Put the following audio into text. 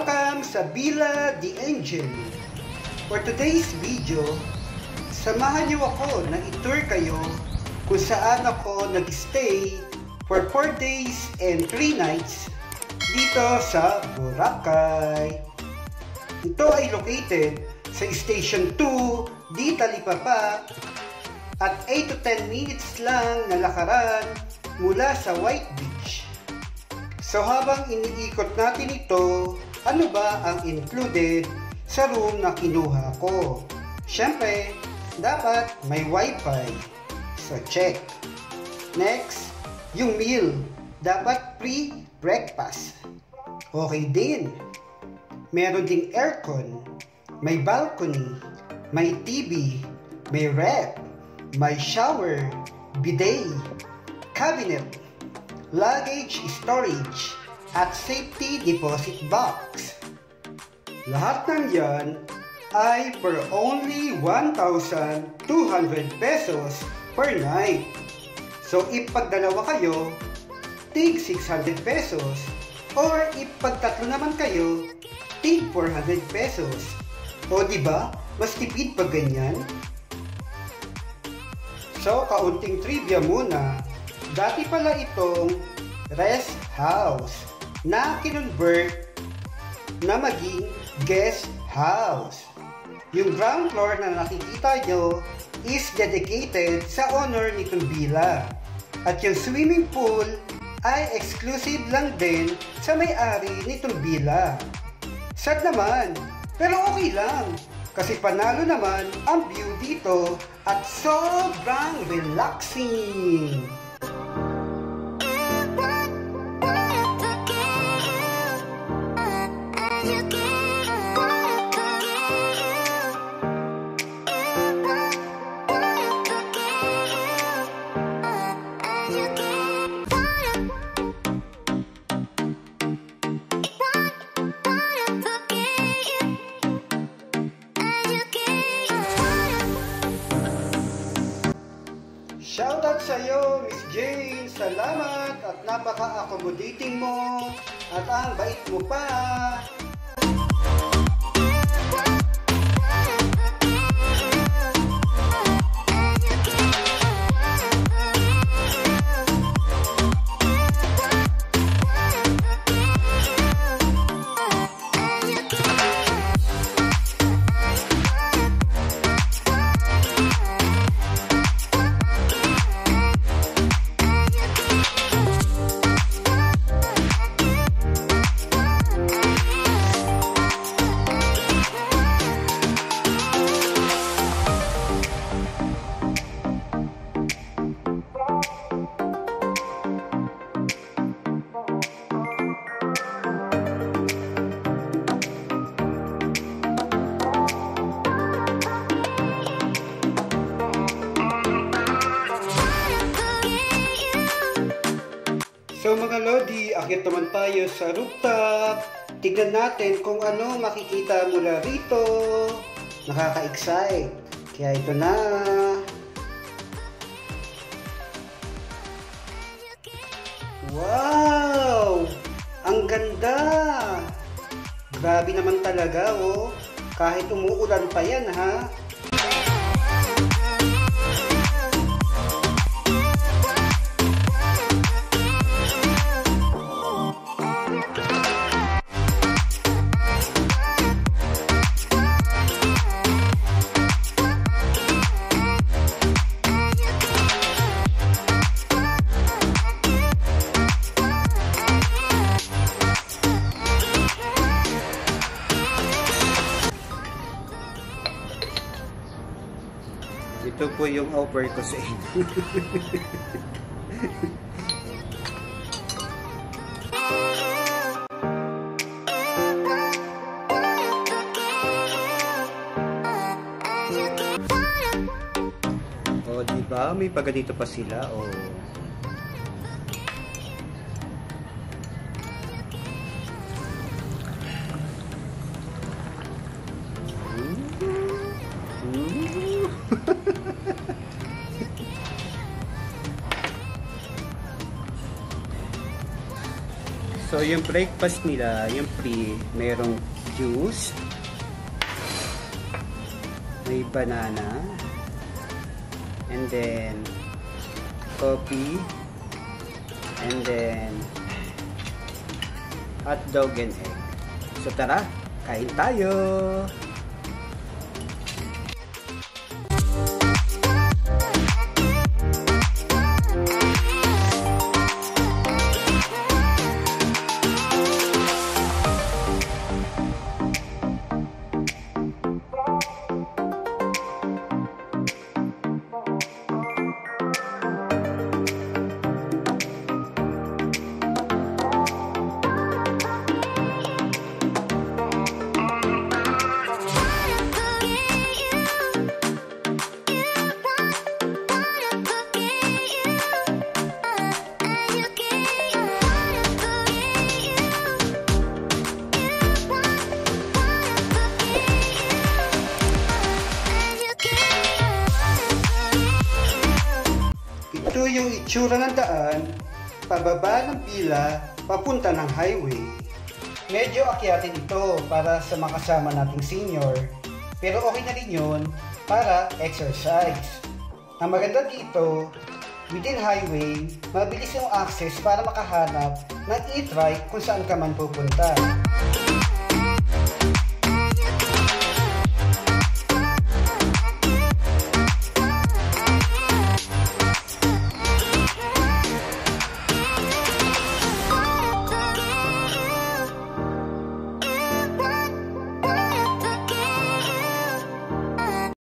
Welcome sa Villa D Enghiien. For today's video, samahan niyo ako na i-tour kayo kung saan ako nag-stay for 4 days and 3 nights dito sa Boracay. Ito ay located sa Station 2, di Talipapa, at 8 to 10 minutes lang na lakaran mula sa White Beach. So habang iniikot natin ito, ano ba ang included sa room na kinuha ko? Siyempre, dapat may WiFi. So check. Next, yung meal. Dapat pre-breakfast. Okay din. Meron ding aircon, may balcony, may TV, may ref, may shower, bidet, cabinet, luggage storage, at safety deposit box. Lahat ng yan ay for only 1,200 pesos per night. So if pagdalawa kayo, tig 600 pesos. Or if pagtatlo naman kayo, tig 400 pesos. O diba, mas tipid pag ganyan? So kaunting trivia muna. Dati pala itong rest house na kinonvert na maging guest house. Yung ground floor na nakikita nyo is dedicated sa owner nitong villa. At yung swimming pool ay exclusive lang din sa may-ari nitong villa. Sad naman, pero okay lang. Kasi panalo naman ang view dito at sobrang relaxing. Shoutout sa iyo, Miss Jane. Salamat at napaka-accommodating mo at ang bait mo pa. So mga Lodi, akit naman tayo sa rooftop. Tignan natin kung ano makikita mula rito. Nakaka-excite. Kaya ito na. Wow! Ang ganda! Grabe naman talaga, oh. Kahit umuulan pa yan, ha? Ito po yung offer ko sa inyo. O, diba? May paganito pa sila. O. So So, yung breakfast nila, yung free, merong juice, may banana, and then coffee, and then hot dog and egg. So, tara, kain tayo! Ito yung itsura ng daan, pababa ng Villa, papunta ng highway. Medyo akyatin ito para sa makasama nating senior, pero okay na rin yun para exercise. Ang maganda dito, within highway, mabilis yung access para makahanap ng e-trike kung saan ka man pupunta.